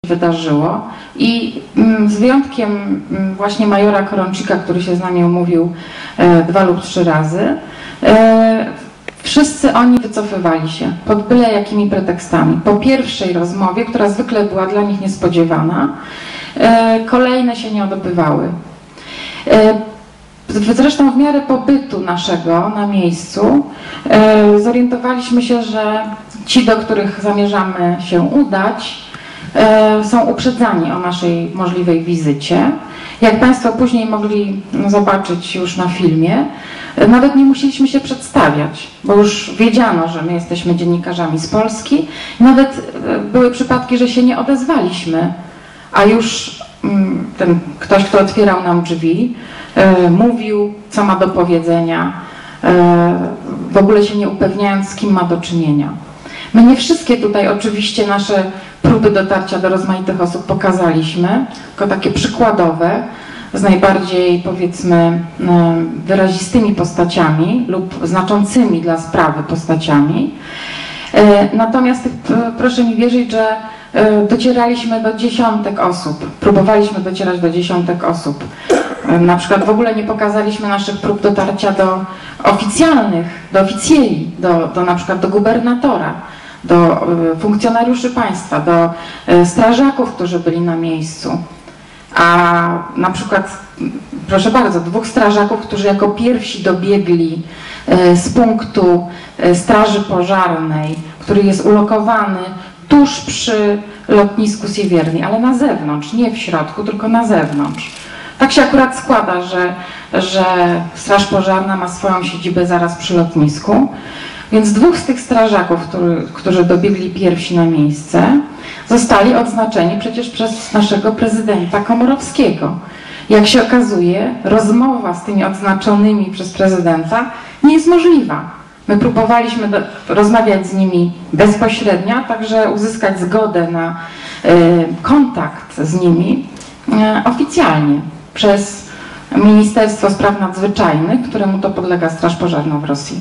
wydarzyło i z wyjątkiem właśnie majora Koronczyka, który się z nami umówił 2 lub 3 razy, wszyscy oni wycofywali się pod byle jakimi pretekstami. Po pierwszej rozmowie, która zwykle była dla nich niespodziewana, kolejne się nie odbywały. Zresztą w miarę pobytu naszego na miejscu zorientowaliśmy się, że ci, do których zamierzamy się udać, są uprzedzani o naszej możliwej wizycie. Jak Państwo później mogli zobaczyć już na filmie, nawet nie musieliśmy się przedstawiać, bo już wiedziano, że my jesteśmy dziennikarzami z Polski. Nawet były przypadki, że się nie odezwaliśmy, a już ten ktoś, kto otwierał nam drzwi, mówił, co ma do powiedzenia, w ogóle się nie upewniając, z kim ma do czynienia. My nie wszystkie tutaj oczywiście nasze próby dotarcia do rozmaitych osób pokazaliśmy, tylko takie przykładowe, z najbardziej, powiedzmy, wyrazistymi postaciami lub znaczącymi dla sprawy postaciami. Natomiast proszę mi wierzyć, że docieraliśmy do dziesiątek osób, próbowaliśmy docierać do dziesiątek osób. Na przykład w ogóle nie pokazaliśmy naszych prób dotarcia do oficjalnych, do oficjeli, do na przykład do gubernatora, do funkcjonariuszy państwa, do strażaków, którzy byli na miejscu. A na przykład, proszę bardzo, 2 strażaków, którzy jako pierwsi dobiegli z punktu straży pożarnej, który jest ulokowany tuż przy lotnisku Siewierni, ale na zewnątrz, nie w środku, tylko na zewnątrz. Tak się akurat składa, że Straż Pożarna ma swoją siedzibę zaraz przy lotnisku, więc 2 z tych strażaków, którzy dobiegli pierwsi na miejsce, zostali odznaczeni przecież przez naszego prezydenta Komorowskiego. Jak się okazuje, rozmowa z tymi odznaczonymi przez prezydenta nie jest możliwa. My próbowaliśmy rozmawiać z nimi bezpośrednio, także uzyskać zgodę na kontakt z nimi oficjalnie przez Ministerstwo Spraw Nadzwyczajnych, któremu to podlega Straż Pożarna w Rosji.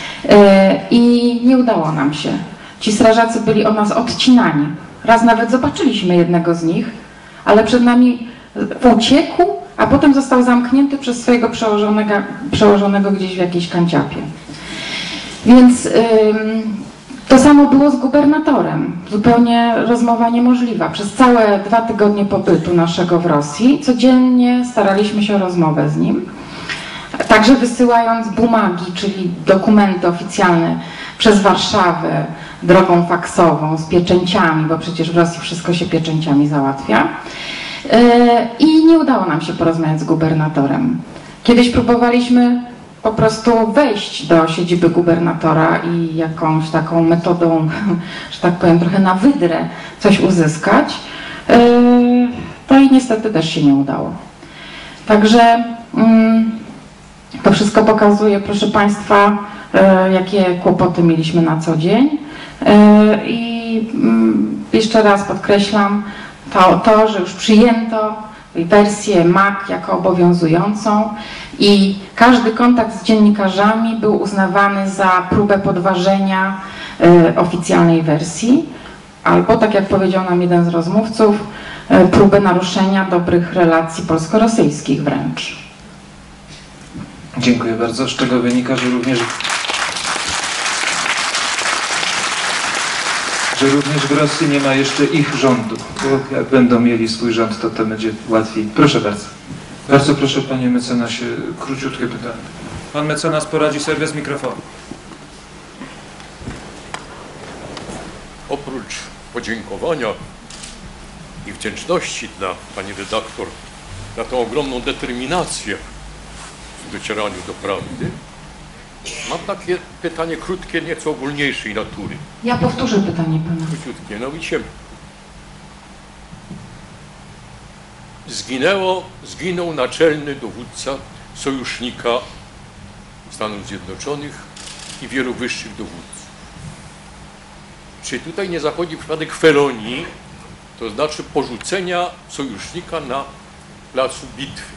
I nie udało nam się. Ci strażacy byli od nas odcinani. Raz nawet zobaczyliśmy jednego z nich, ale przed nami uciekł, a potem został zamknięty przez swojego przełożonego gdzieś w jakiejś kanciapie. Więc to samo było z gubernatorem. Zupełnie rozmowa niemożliwa. Przez całe 2 tygodnie pobytu naszego w Rosji codziennie staraliśmy się o rozmowę z nim. Także wysyłając bumagi, czyli dokumenty oficjalne przez Warszawę drogą faksową z pieczęciami, bo przecież w Rosji wszystko się pieczęciami załatwia. I nie udało nam się porozmawiać z gubernatorem. Kiedyś próbowaliśmy po prostu wejść do siedziby gubernatora i jakąś taką metodą, że tak powiem, trochę na wydrę coś uzyskać. To i niestety też się nie udało. Także to wszystko pokazuje, proszę Państwa, jakie kłopoty mieliśmy na co dzień. I jeszcze raz podkreślam to, że już przyjęto wersję MAC jako obowiązującą i każdy kontakt z dziennikarzami był uznawany za próbę podważenia oficjalnej wersji, albo, tak jak powiedział nam jeden z rozmówców, próbę naruszenia dobrych relacji polsko-rosyjskich wręcz. Dziękuję bardzo. Z czego wynika, że również w Rosji nie ma jeszcze ich rządu, bo jak będą mieli swój rząd, to będzie łatwiej. Proszę bardzo. Bardzo proszę, panie mecenasie, króciutkie pytanie. Pan mecenas poradzi sobie bez mikrofonu. Oprócz podziękowania i wdzięczności dla pani redaktor za tą ogromną determinację w docieraniu do prawdy, mam takie pytanie krótkie, nieco ogólniejszej natury. Ja powtórzę pytanie pana. Króciutkie, mianowicie zginął naczelny dowódca sojusznika Stanów Zjednoczonych i wielu wyższych dowódców. Czy tutaj nie zachodzi przypadek felonii, to znaczy porzucenia sojusznika na placu bitwy?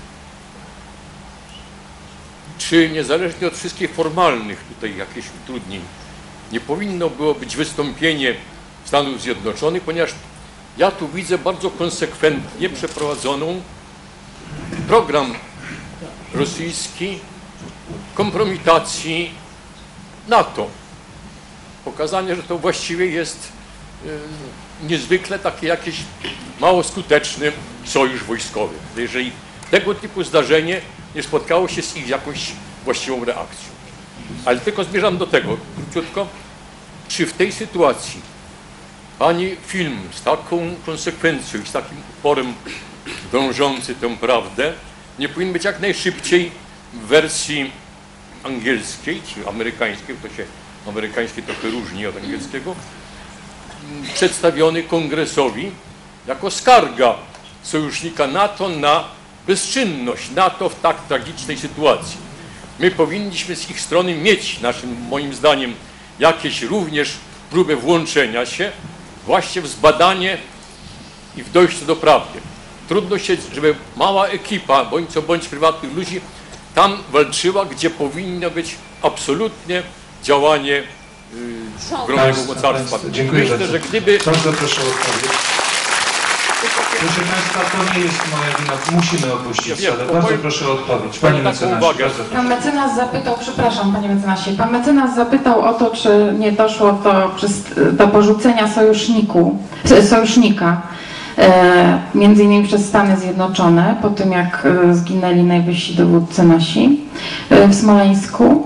Czy niezależnie od wszystkich formalnych tutaj jakichś utrudnień, nie powinno było być wystąpienie Stanów Zjednoczonych, ponieważ ja tu widzę bardzo konsekwentnie przeprowadzoną program rosyjski kompromitacji NATO. Pokazanie, że to właściwie jest niezwykle taki jakiś mało skuteczny sojusz wojskowy. Jeżeli tego typu zdarzenie nie spotkało się z ich jakąś właściwą reakcją. Ale tylko zmierzam do tego, króciutko, czy w tej sytuacji pani film z taką konsekwencją i z takim uporem dążący tę prawdę nie powinien być jak najszybciej w wersji angielskiej czy amerykańskiej, to się amerykańskie trochę różni od angielskiego, przedstawiony Kongresowi jako skarga sojusznika NATO na bezczynność NATO w tak tragicznej sytuacji. My powinniśmy z ich strony mieć, moim zdaniem, jakieś również próby włączenia się właśnie w zbadanie i w dojście do prawdy. Trudno się, żeby mała ekipa, bądź co bądź prywatnych ludzi tam walczyła, gdzie powinno być absolutnie działanie ogromnego mocarstwa. Dziękuję Myślę, bardzo. że gdyby... Bardzo proszę o odpowiedź. Proszę Państwa, to nie jest moja wina. Musimy opuścić salę. Bardzo proszę o odpowiedź. Panie mecenasie, bardzo proszę. Pan mecenas zapytał, przepraszam panie mecenasie, pan mecenas zapytał o to, czy nie doszło do porzucenia sojusznika, między innymi przez Stany Zjednoczone, po tym jak zginęli najwyżsi dowódcy nasi w Smoleńsku.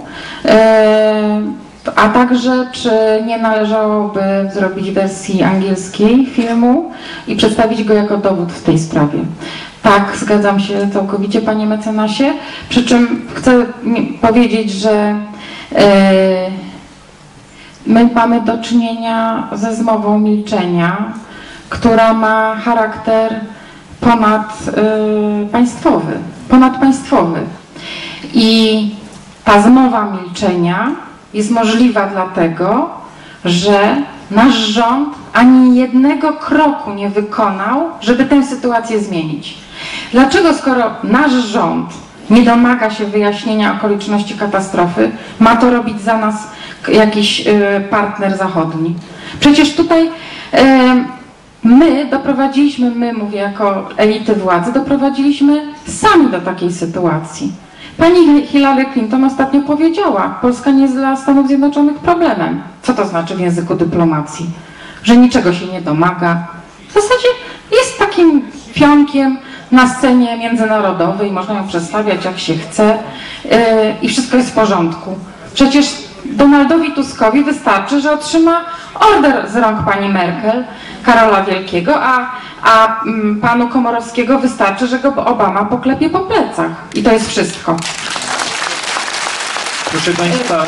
A także, czy nie należałoby zrobić wersji angielskiej filmu i przedstawić go jako dowód w tej sprawie. Tak, zgadzam się całkowicie, panie mecenasie. Przy czym chcę powiedzieć, że my mamy do czynienia ze zmową milczenia, która ma charakter ponadpaństwowy. I ta zmowa milczenia jest możliwa dlatego, że nasz rząd ani jednego kroku nie wykonał, żeby tę sytuację zmienić. Dlaczego, skoro nasz rząd nie domaga się wyjaśnienia okoliczności katastrofy, ma to robić za nas jakiś partner zachodni? Przecież tutaj mówię jako elity władzy, doprowadziliśmy sami do takiej sytuacji. Pani Hillary Clinton ostatnio powiedziała, Polska nie jest dla Stanów Zjednoczonych problemem. Co to znaczy w języku dyplomacji? Że niczego się nie domaga. W zasadzie jest takim pionkiem na scenie międzynarodowej, można ją przedstawiać jak się chce i wszystko jest w porządku. Przecież Donaldowi Tuskowi wystarczy, że otrzyma order z rąk pani Merkel, Karola Wielkiego, a panu Komorowskiego wystarczy, że go Obama poklepie po plecach. I to jest wszystko. Proszę Państwa,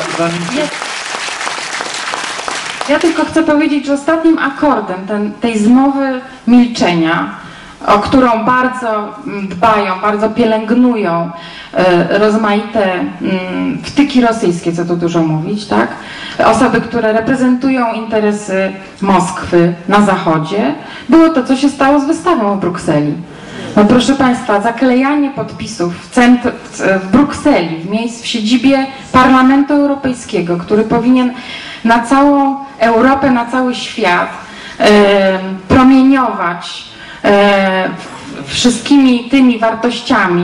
Ja tylko chcę powiedzieć, że ostatnim akordem tej zmowy milczenia, o którą bardzo dbają, bardzo pielęgnują rozmaite wtyki rosyjskie, co tu dużo mówić, tak? Osoby, które reprezentują interesy Moskwy na Zachodzie, było to, co się stało z wystawą w Brukseli. No proszę Państwa, zaklejanie podpisów w Brukseli, w siedzibie Parlamentu Europejskiego, który powinien na całą Europę, na cały świat promieniować wszystkimi tymi wartościami,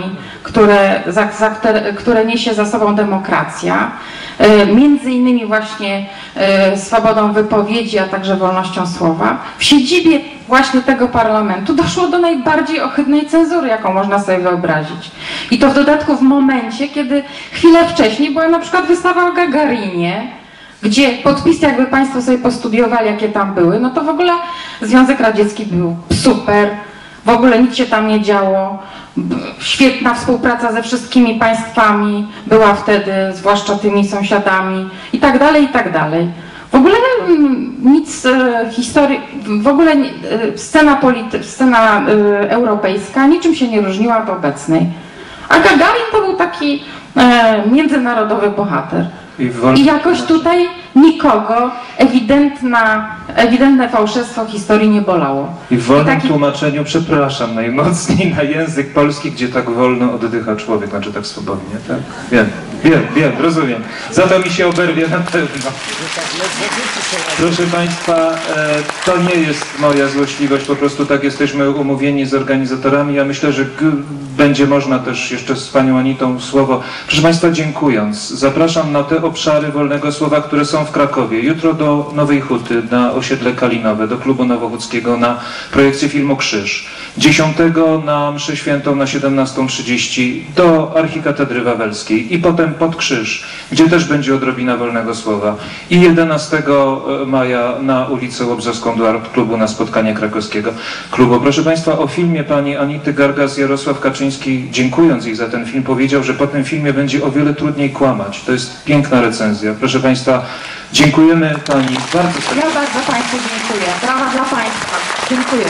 które niesie za sobą demokracja, między innymi właśnie swobodą wypowiedzi, a także wolnością słowa. W siedzibie właśnie tego parlamentu doszło do najbardziej ohydnej cenzury, jaką można sobie wyobrazić. I to w dodatku w momencie, kiedy chwilę wcześniej była na przykład wystawa o Gagarinie, gdzie podpisy, jakby Państwo sobie postudiowali, jakie tam były, no to w ogóle Związek Radziecki był super, w ogóle nic się tam nie działo, świetna współpraca ze wszystkimi państwami była wtedy, zwłaszcza tymi sąsiadami i tak dalej, i tak dalej. W ogóle nic historii, w ogóle scena europejska niczym się nie różniła od obecnej. A Gagarin to był taki międzynarodowy bohater. I jakoś tutaj nikogo ewidentne fałszerstwo historii nie bolało. I w wolnym tłumaczeniu, przepraszam najmocniej, na język polski, gdzie tak wolno oddycha człowiek, znaczy tak swobodnie, tak? Wiem. Wiem, rozumiem. Za to mi się oberwie na pewno. Proszę Państwa, to nie jest moja złośliwość, po prostu tak jesteśmy umówieni z organizatorami. Ja myślę, że będzie można też jeszcze z Panią Anitą słowo. Proszę Państwa, dziękując, zapraszam na te obszary wolnego słowa, które są w Krakowie. Jutro do Nowej Huty, na osiedle Kalinowe, do Klubu Nowochódzkiego na projekcję filmu Krzyż. 10 na mszę świętą na 17:30 do Archikatedry Wawelskiej i potem pod Krzyż, gdzie też będzie odrobina wolnego słowa. I 11 maja na ulicę Łobzowską do Art Klubu na spotkanie krakowskiego klubu. Proszę Państwa, o filmie pani Anity Gargas Jarosław Kaczyński, dziękując jej za ten film, powiedział, że po tym filmie będzie o wiele trudniej kłamać. To jest piękna recenzja. Proszę Państwa, dziękujemy Pani bardzo serdecznie. Ja bardzo Państwu dziękuję. Brawa dla Państwa. Dziękuję.